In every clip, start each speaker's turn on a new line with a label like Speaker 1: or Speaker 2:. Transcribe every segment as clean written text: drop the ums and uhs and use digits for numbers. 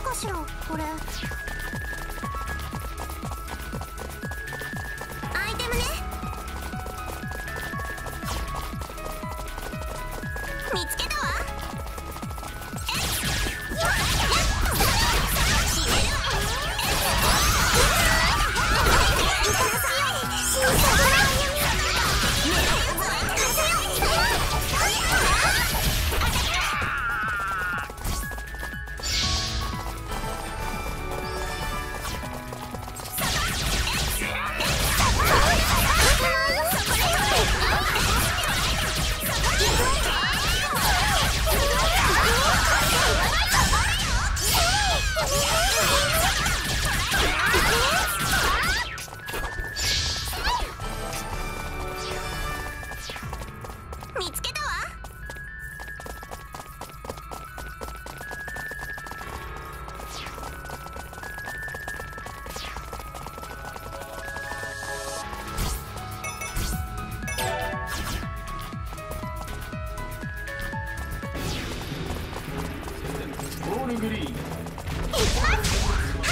Speaker 1: かしらこれ。アイテムね。見つけたわ。見つけたわ。
Speaker 2: ボールグリーン。
Speaker 1: 行きます。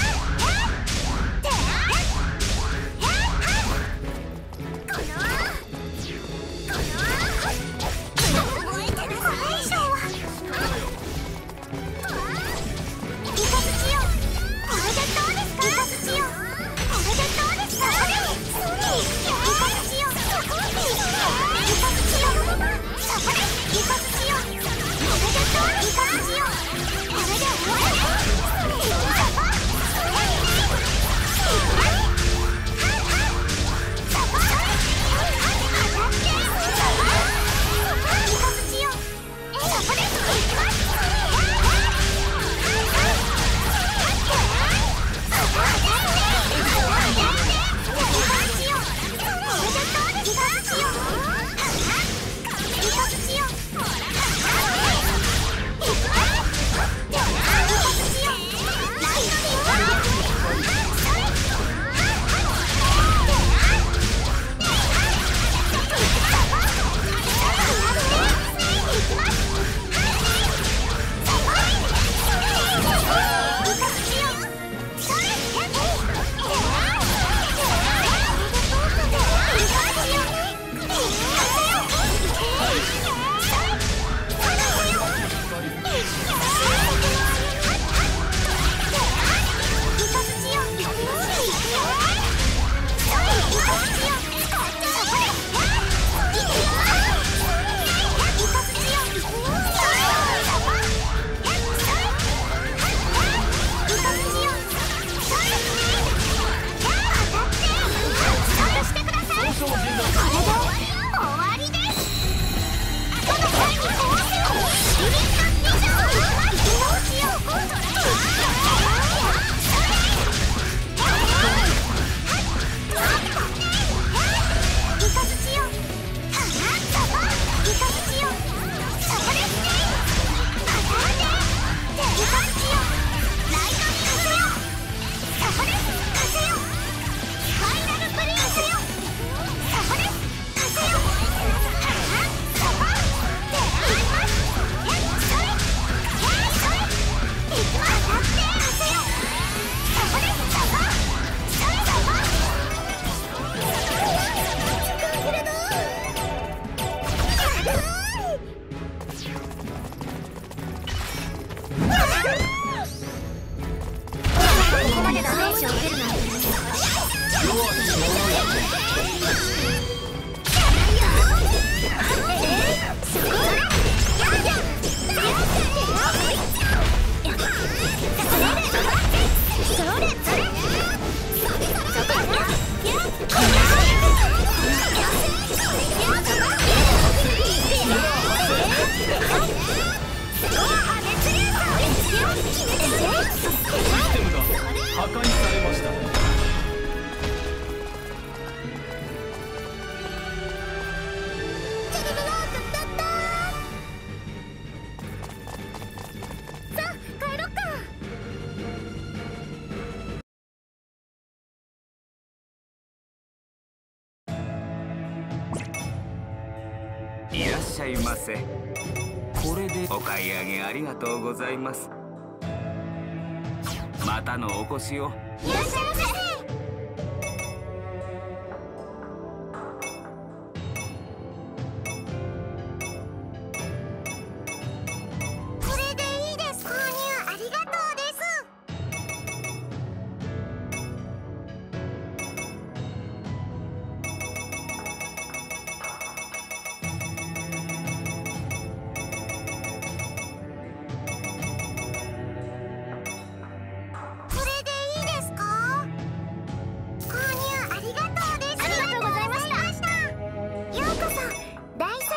Speaker 3: いらっしゃいませ。これでお買い上げありがとうございます。 またのお越しを。
Speaker 1: いらっしゃいませ。これでいいです。購入ありがとうです。これでいいですか？購入ありがとうです。ありがとうございました。ようこそ大聖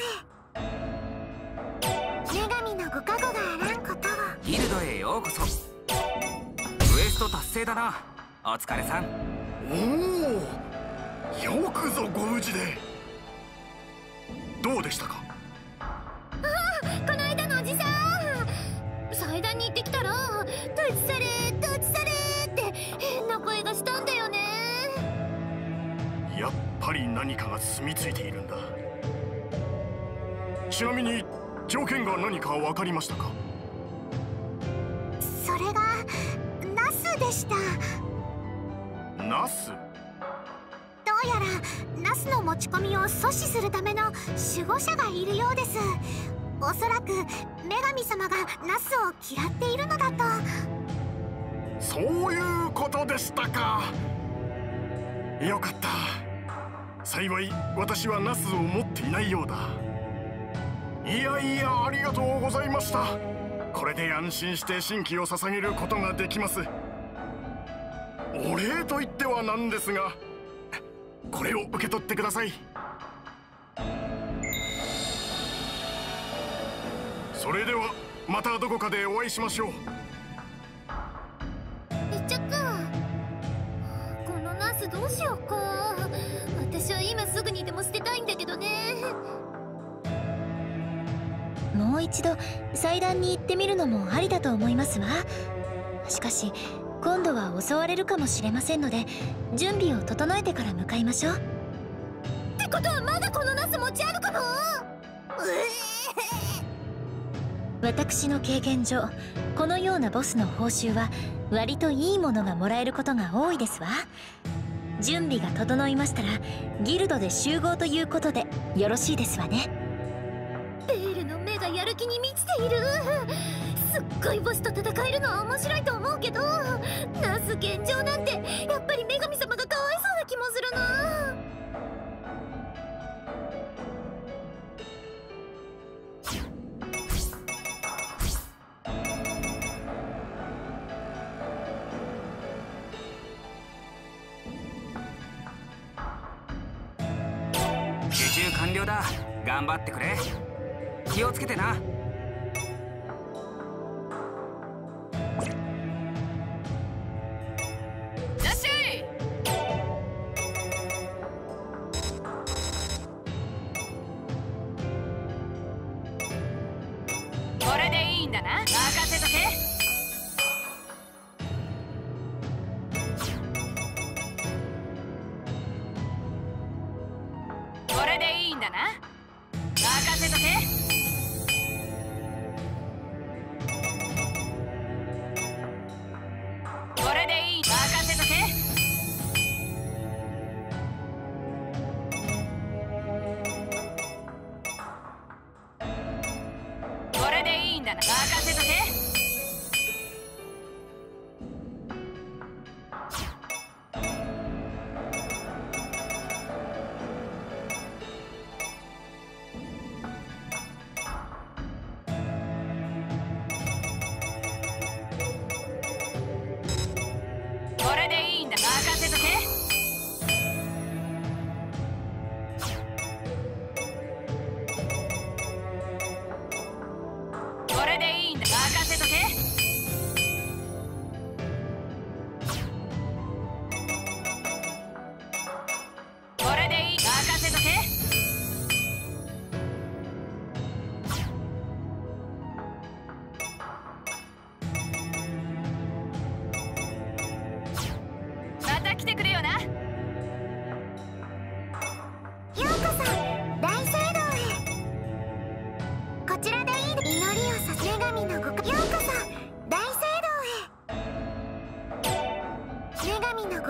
Speaker 1: 堂へ。女神のご加護があらんことを。
Speaker 3: ギルドへようこそ。ウエスト達成だな。お疲れさん。
Speaker 2: おお、よくぞご無事で。どうでしたか？
Speaker 1: この間のおじさん、祭壇に行ってきたら立ち去れ立ち去れって変な声がしたんだよね。
Speaker 2: やっぱり何かが住み着いているんだ。ちなみに条件が何か分かりましたか？
Speaker 1: それがナスでした。
Speaker 2: ナス？
Speaker 1: どうやらナスの持ち込みを阻止するための守護者がいるようです。おそらく女神様がナスを嫌っているのだと。
Speaker 2: そういうことでしたか。よかった。幸い私はナスを持っていないようだ。いやいや、ありがとうございました。これで安心して神器を捧げることができます。お礼と言ってはなんですが、これを受け取ってください。それではまたどこかでお会いしましょう。
Speaker 1: 行っちゃった。このナスどうしようか。私は今すぐにでも捨てたいんだけどね。
Speaker 4: もう一度祭壇に行ってみるのもありだと思いますわ。しかし今度は襲われるかもしれませんので、準備を整えてから向かいましょう。
Speaker 1: ってことはまだこのナス持ち歩くの？
Speaker 4: 私の経験上、このようなボスの報酬は割といいものがもらえることが多いですわ。準備が整いましたらギルドで集合ということでよろしいですわね。
Speaker 1: ベールの目がやる気に満ちている。すっごいボスと戦えるのは面白いと思うけど、ナス現状なんてやっぱり女神様がかわいそうな気もするな。
Speaker 3: 受注完了だ。頑張ってくれ。気をつけてな。
Speaker 5: いらっしゃい。これでいいんだな。任せとけ。これでいいんだな。任せとけ。これでいい。任せとけ。これでいいんだな。任せとけ。これでいいんだ。任せとけ。これでいいんだ。任せとけ。これでいい。任せとけ。また来てくれよな。
Speaker 1: ようこそ大聖堂へ。こちらでいい。祈りをさせ女神のご加護。ようこそ大聖堂へ。 神のご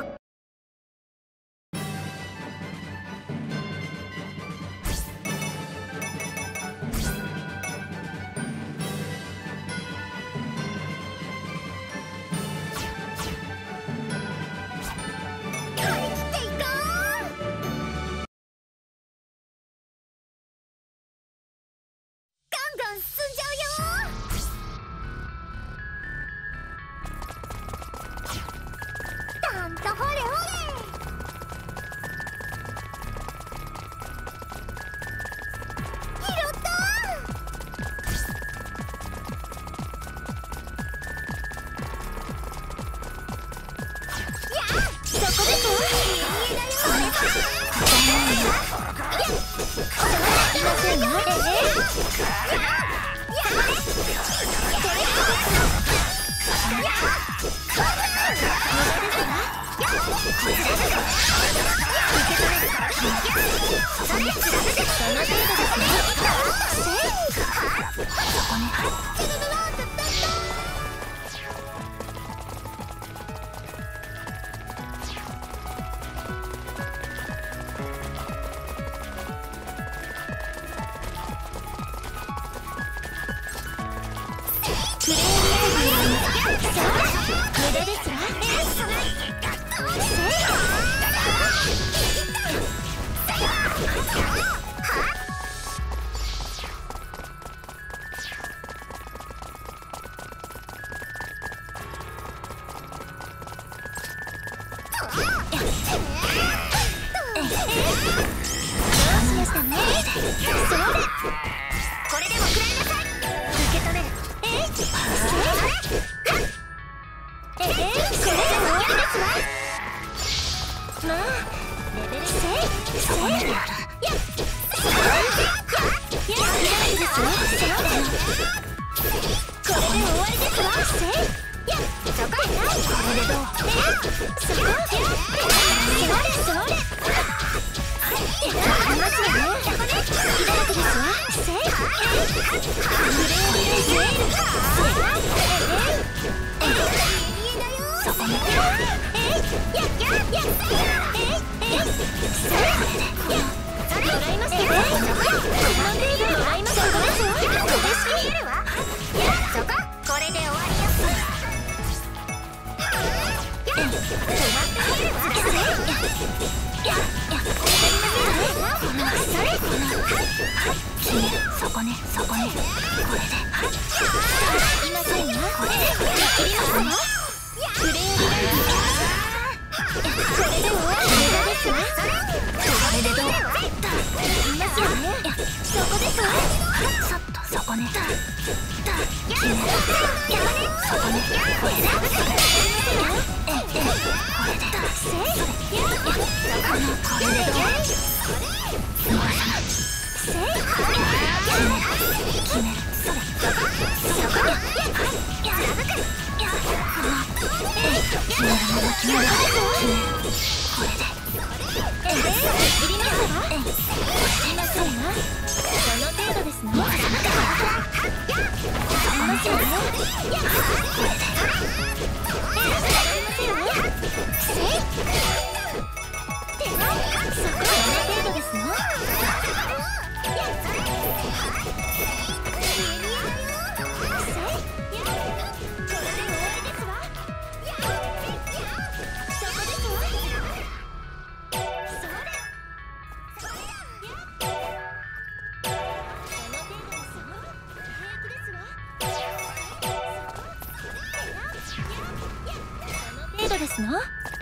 Speaker 4: ですの？こ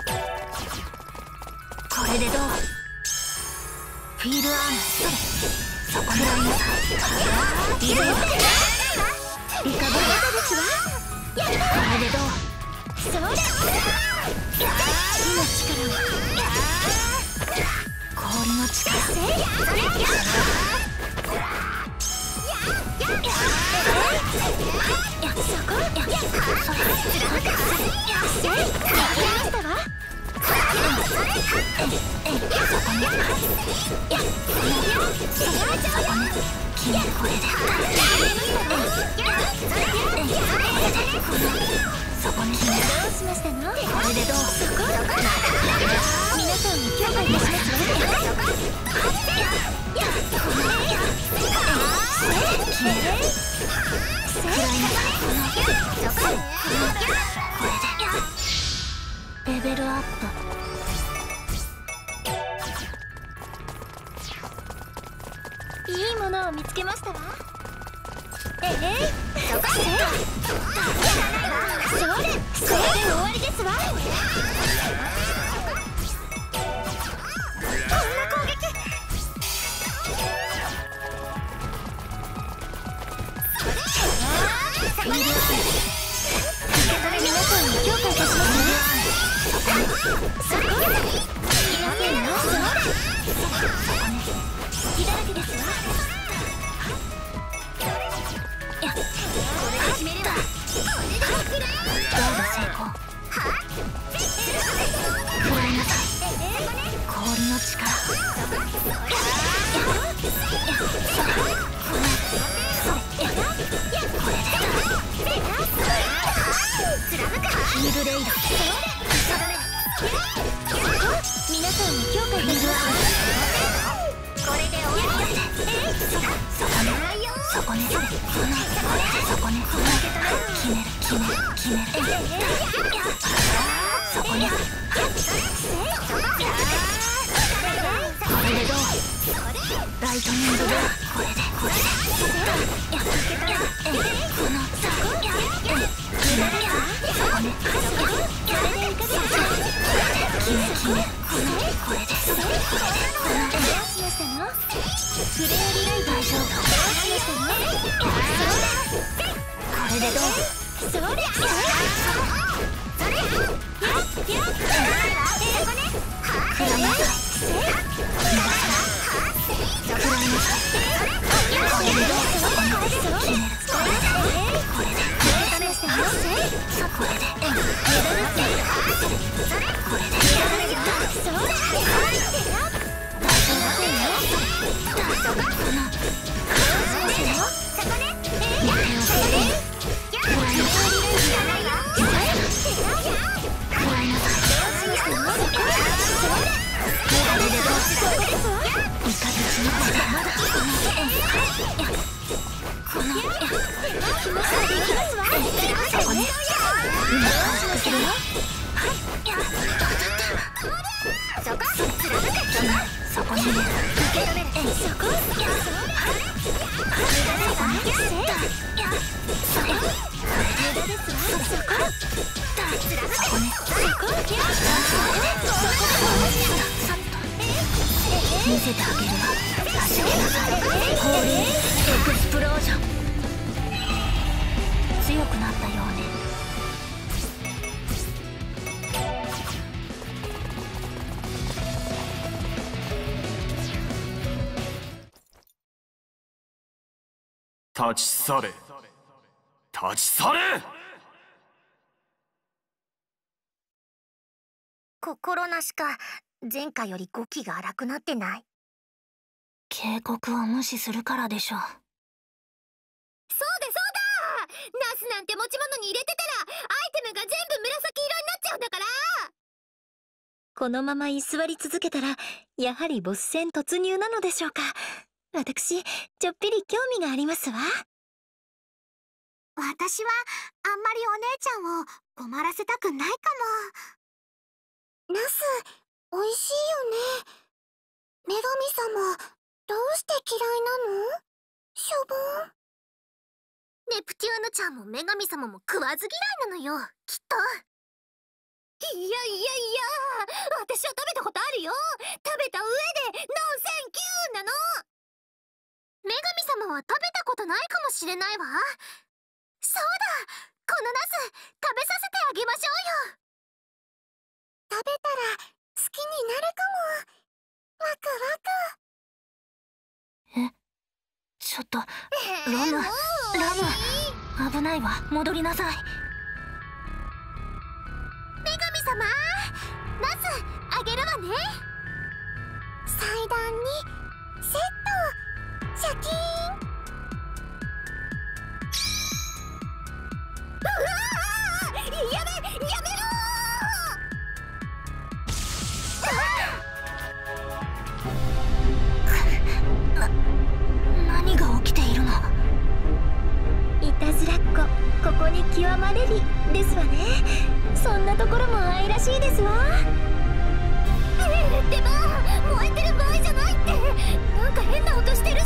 Speaker 4: れでどう？フィールアーム、そこにありなさい。いるよ。リカボータですわ。これでどう？それ。火の力を。氷の力。そこにどうしましたの？これでどう？ レルアップ。いいものを見つけましたわ。それで終わりですわ。こんな攻撃。皆さんに強化いたしますね。そこ隙だらけですわ。これで決めればガード成功。食らいなさい。氷の力。ヒールレイド。皆さんに強化いたします。これで終わりよ。そこね。決める。そこね。これでどう？ライトニングだ。これで。見せてあげるわ。走りなさい。ホーリーエクスプロージョン。強くなったようね。
Speaker 2: 立ち去れ。
Speaker 1: 心なしか前回より語気が荒くなってない？
Speaker 4: 警告を無視するからでしょう。
Speaker 1: そうだナスなんて持ち物に入れてたらアイテムが全部紫色になっちゃうんだから。
Speaker 4: このまま居座り続けたらやはりボス戦突入なのでしょうか。私ちょっぴり興味がありますわ。
Speaker 1: 私はあんまりお姉ちゃんを困らせたくないかも。ナス美味しいよね。女神様どうして嫌いなの？しょぼん。ネプテューヌちゃんも女神様も食わず嫌いなのよ、きっと。いや私は食べたことあるよ。食べた上でノーセンキューなの。女神様は食べたことないかもしれないわ。そうだ、このナス食べさせてあげましょうよ。食べたら好きになるかも。ワクワク。
Speaker 4: ちょっとラム危ないわ。戻りなさい。
Speaker 1: 女神様、ナスあげるわね。祭壇にセット。シャキーン。うわー、やめろ
Speaker 4: 何が起きているの？
Speaker 1: いたずらっ子。
Speaker 4: ここに極まれりですわね。そんなところも愛らしいですわ。
Speaker 1: でも燃えてる場合じゃないって。なんか変な音してるし。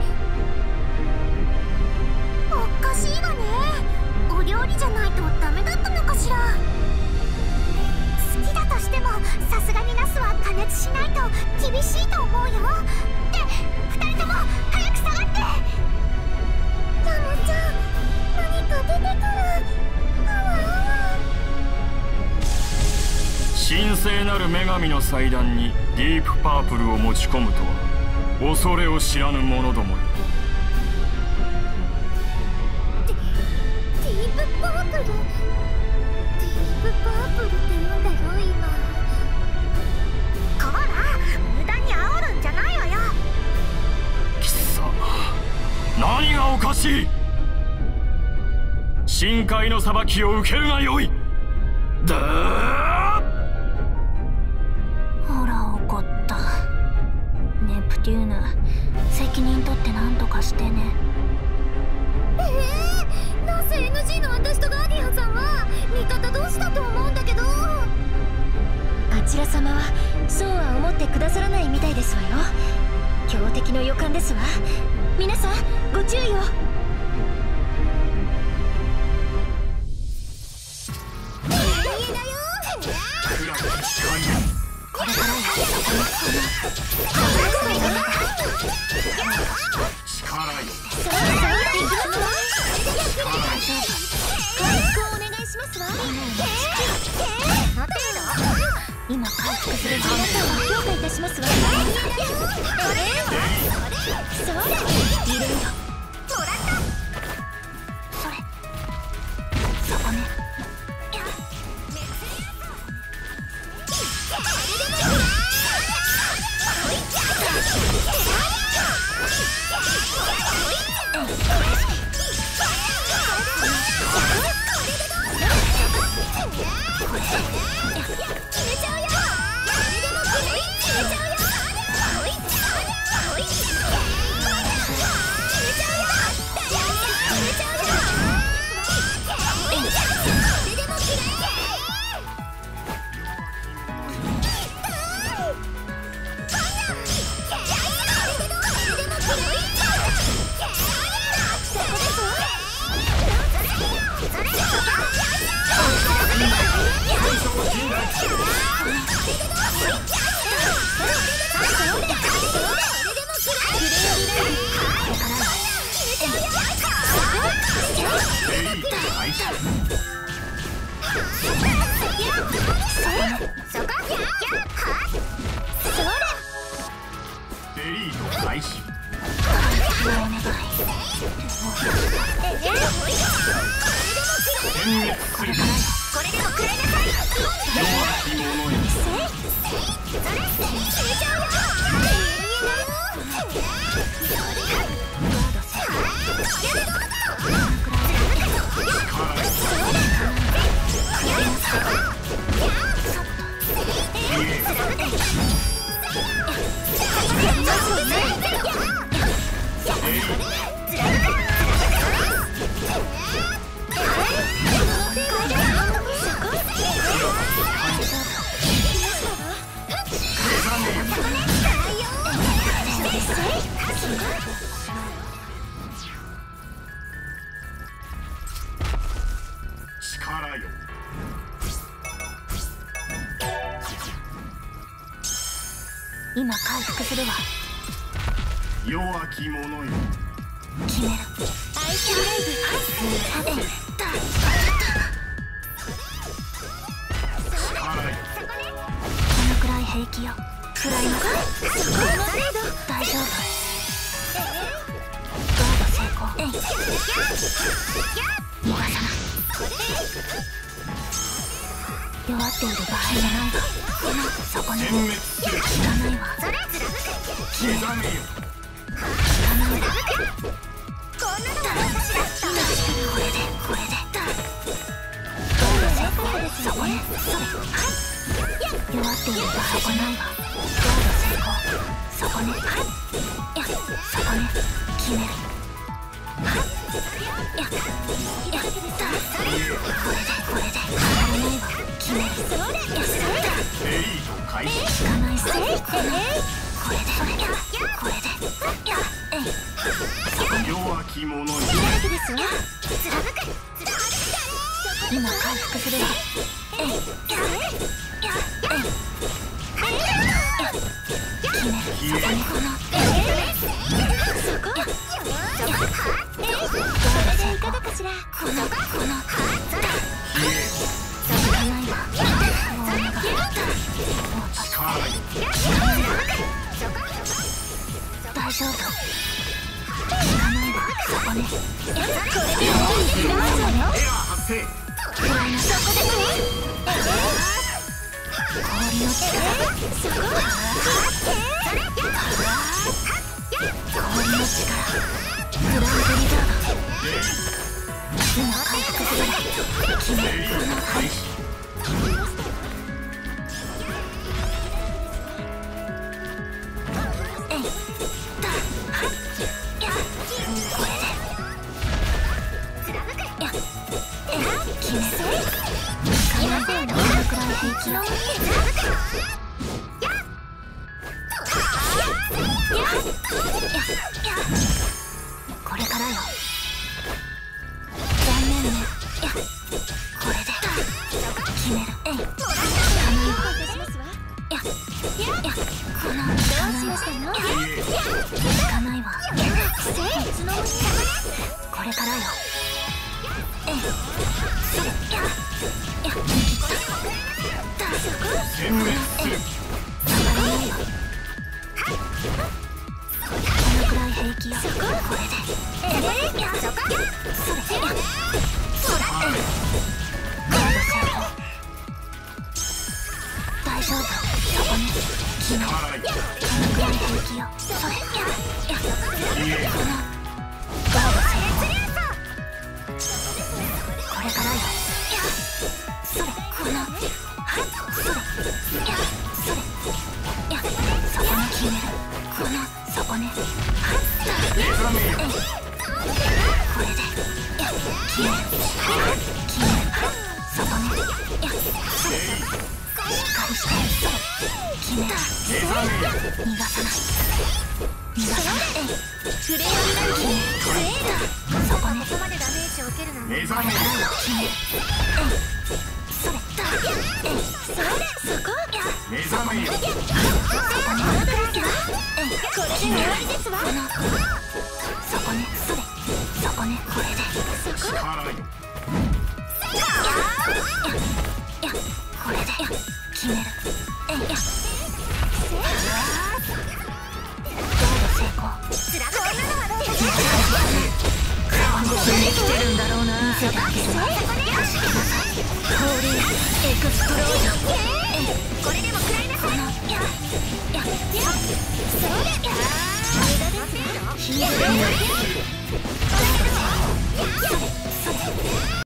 Speaker 1: おかしいわね。お料理じゃないとダメだったのかしら。好きだとしてもさすがにナスは加熱しないと厳しいと思うよ。で、2人とも早く下がって。ラムちゃん、何か出てくる。あわあわ。
Speaker 2: 神聖なる女神の祭壇にディープパープルを持ち込むとは恐れを知らぬ者どもよ。
Speaker 1: ディープパープル。ディープパープルって言うんだよ今。こら、無駄に煽るんじゃないわよ。
Speaker 2: 貴様、何がおかしい。深海の裁きを受けるがよい。だー。
Speaker 1: ほら怒った。ネプテューヌ、責任取って何とかしてね。ナス NG の私とガーディアンさんは味方同士だと思うんだけど。
Speaker 4: あちら様はそうは思ってくださらないみたいですわよ。強敵の予感ですわ。皆さんご注意を。
Speaker 1: これからや
Speaker 2: 力よ。
Speaker 4: お願いしますわ。今回復する皆さんを評価いたしますわ。それ入れるよ。
Speaker 1: もらった。それそこね。
Speaker 2: デリート開始。点滅する。
Speaker 1: これでも食らいなさい。
Speaker 2: 弱き者よ。力よ。
Speaker 1: 今回復するわ。
Speaker 2: 弱き者よ。
Speaker 1: 決める。
Speaker 4: アイスブレイブ。
Speaker 2: 力よ。
Speaker 1: このくらい平気よ。食らいなさい。大丈夫。ガード成功。逃がさない。弱っている場合じゃないわ。そこね。
Speaker 2: 点滅する。
Speaker 1: 聞かないわ。
Speaker 2: 刻めよ。
Speaker 1: 聞かないわ。こんなのは私だった。これでガード成功。そこね。弱っている場合じゃないわ。ガード成功。そこね。そこね。決める。大
Speaker 2: 開始。
Speaker 1: 効かないせい。これでこれで
Speaker 2: 弱き者に
Speaker 1: だらけですわ。貫く今回復するわ。
Speaker 2: 消える。
Speaker 1: このそここれでいかがかしら。この
Speaker 2: 消える。
Speaker 1: 続かないわ。もう長かった
Speaker 2: 力よ。
Speaker 1: 大丈夫。効かないわ。そこね。これでいいわよ。
Speaker 2: エラー発生。
Speaker 1: そこですね。氷の力。そこ。氷の力。グランドリザード。今回復する。決めこの
Speaker 2: 開始。
Speaker 1: これで。決める。かなりどのくらい平気よ。これからよ。残念ね。これで決める。この効かないわ。これからよ。
Speaker 2: 殲滅する。
Speaker 1: このくらい平気よ。これで大丈夫。そこね。決める。
Speaker 2: 力よ。
Speaker 1: このくらい平気よ。それ
Speaker 2: 消える。
Speaker 1: このガード成功。これからよ。それこのそこに決める。このそこね。
Speaker 2: 目覚めよ。
Speaker 1: これで決める。そこね。しっかりして決める。
Speaker 2: 目覚めよ。
Speaker 1: 逃がさない。フレアになる決める。そこね。ここまでダメージを受けるなんて。
Speaker 2: 目覚めよ。
Speaker 1: 決める。それそこ。
Speaker 2: 目覚めよ。
Speaker 1: これで終わりですわ。そこね。そこね。これで
Speaker 2: 力よ。
Speaker 1: これで決める。成功。生きてるんだろうな。見せてあげる。はじけなさい。降臨エクスプロージョン。これでも食らいなさい。ヒール。